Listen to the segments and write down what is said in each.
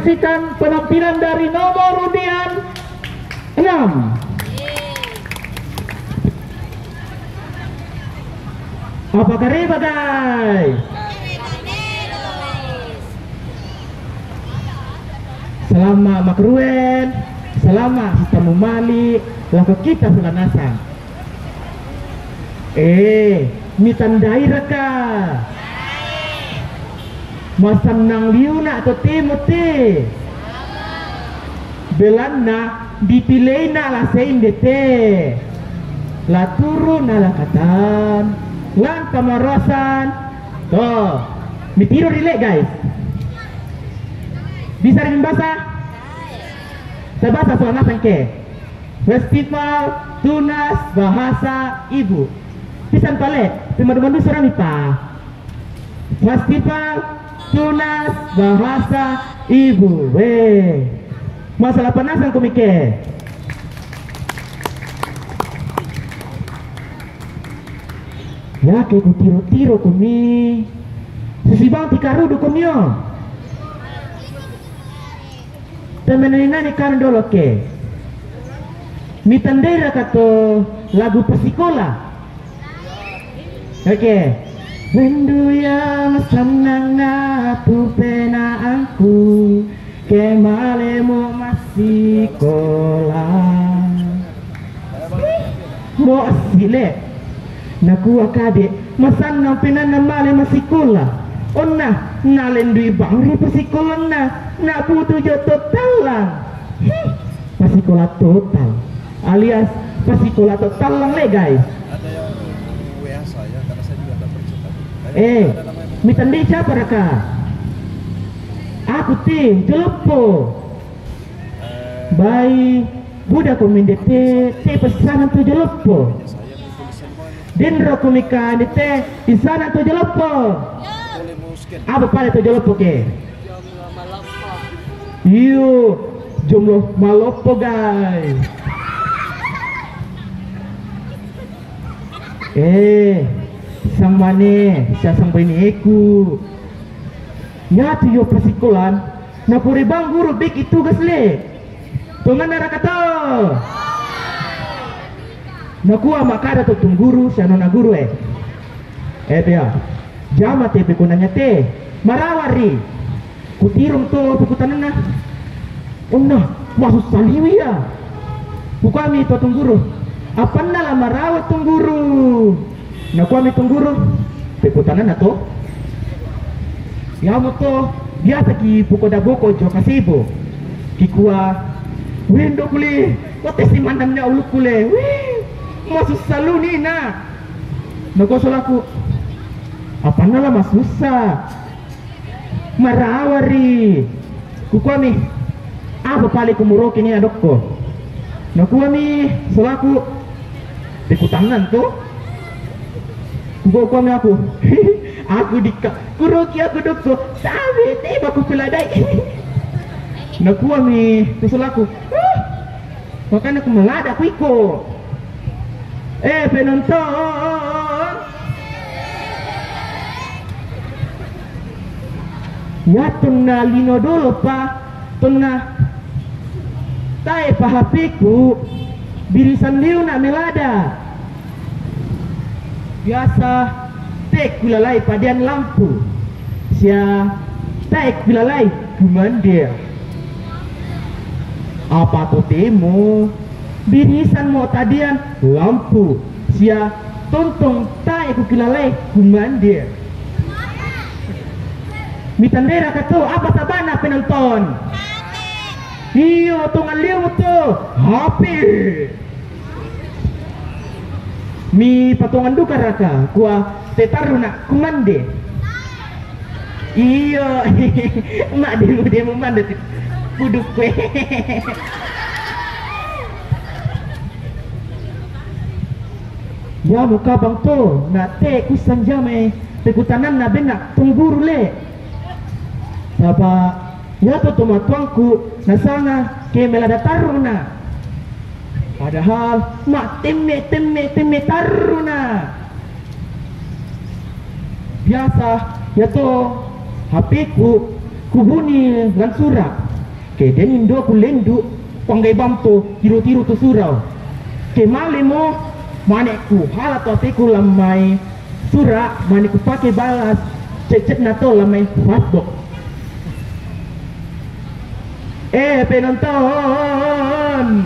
menyaksikan penampilan dari nomor undian 6. Apa kabar guys? Selama makruen, selama kita memali, laku kita selanasan. Mitandai raka. Masam nang liuna atau timuti. Belanda dipilih na la sein dete. La turun na la katan. Lan pamarasan. Tuh, mitiro rilek guys. Bisa rin bahasa? Sa bahasa selanasan ke. Festival Tunas Bahasa Ibu. Pisan pale, teman-teman surami pa. Festival Tunas Bahasa Ibu. Masalah panasan komike. Ya ke ku tiro-tiro kumi. Sesibang tikarudu kumyo. Temenan kan dolo ke. Mitandera kato lagu persikola. Oke. Rindu yang senang ngatu penaanku kemalemu masih sekolah. Mo asile. Naku akade masan nang penan male masih sekolah. Onna nalendui bangri persikola na butuh jo total lang. Persikola total alias persikola total lang le guys. Ada yang WA saya karena saya juga ada percetakan. Mitandi siapa raka? Aku ting telepo. Baik, budak komendete te pesanan tu jelepo. Dendro komika dete di sana tu jelepo. Apa pada tu jelepo ke? Iyo, jumlah malopo guys. Sang mane, saya sampai ni aku. Nyatu yo persikolan, na puri bang guru bik itu gasle. Tungan nara kata. Na kuah makara tu tungguru, siya nona guru dia. Jama te pekunanya te, marawari. Kutirong to pekutan na. Unna, masuk saliwi ya. Bukami to tungguru. Apa nala marawat tungguru? Na kuah mi tungguru, pekutan na to. Ya mo to, biasa ki pukoda boko jo kasibo. Kikuah, wendo kuli, kote si mandamnya uluk kule. Masuk saluni na. Nagosol aku. Apa nala masusa? Marawari. Kukuami. Apa pali kumuroki ni adokko? Nakuami solaku. Pekutangan to. Kukuami aku. Aku dika. Kuroki aku dokko. Sabi tiba ku piladai. Nakuami solaku. Makanya aku melada kuiko. Penonton. Ya tuna lino dulu pa. Tuna tae pa hapiku birisan liu na melada. Biasa tek kulalai padian lampu. Sia tek kulalai kumandir. Apa tu temu? Birisan mau tadian lampu. Sia tontong tae kukilalai kumandir. Mitandera kato apa sabana penonton? Iyo tungan liu to happy. Mi patungan duka raka kuah tetaru nak kumande. Iyo mak demo mande kuduk kue. Ya muka bang to na te kusan jame pekutanan na benak tungguru le. Apa ya to tomatuangku na sana ke melada taruna. Padahal mak temme taruna. Biasa ya to HP ku kubuni lan surat Ke den indo aku lendu panggai bamto tiru-tiru tu surau. Ke malemo maneku halato ateku lamai sura maneku pakai balas cecet nato lamai Facebook. Penonton,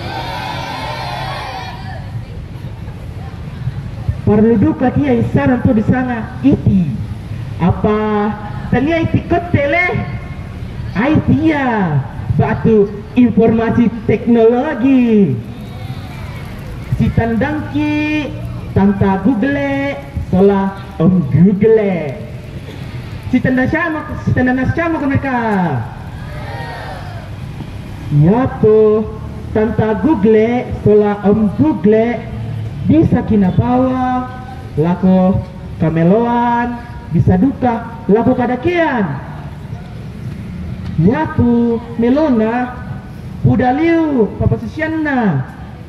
perlu duka kia isaran tu di sana iti apa tanya iti kotele IT ya batu informasi teknologi si tandangki tanta Google sola om Google si tanda sama ke mereka ya tuh tanta Google sola om Google bisa kina bawa laku kameloan bisa duka laku kadakian ya tuh melona pudaliu papasisianna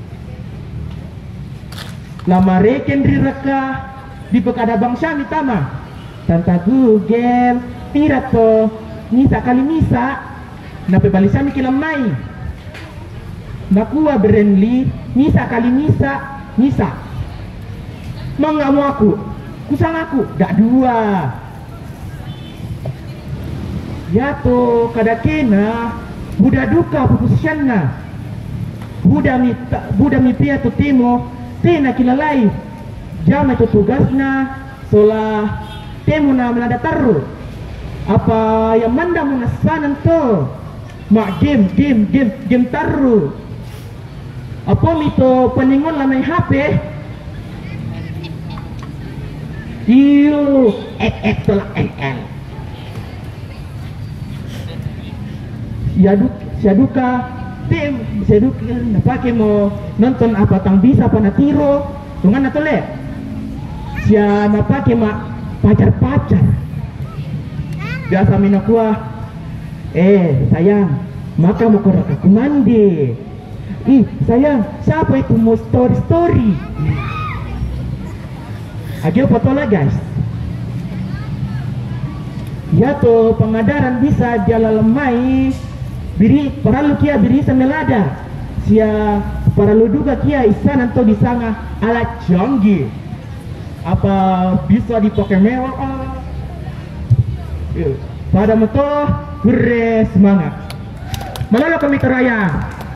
lama reken riraka di pekada bangsa mitama tanta Google tidak to nisa kali nisa nape balisami kilamai nakuwa berenli nisa kali nisa mengamu aku kusang aku dak dua ya to kadakena buda duka pupusianna buda mipia tu timo tena kilalai jama itu tugasna sola temu na melanda taru apa yang manda munasanan to mak game taru apa mito peningon lamai HP iyo tolak NL siaduka napake mo nonton apa tang bisa panatiro tungan natole sia napake ma pacar biasa minakua sayang maka mau korek aku mandi sayang siapa itu mau story agil fotola guys ya to pengadaran bisa jala lemai biri paralu kia biri semelada sia paralu duga kia isan atau disanga alat canggih apa bisa dipakai mewah pada motor semangat malala kami teraya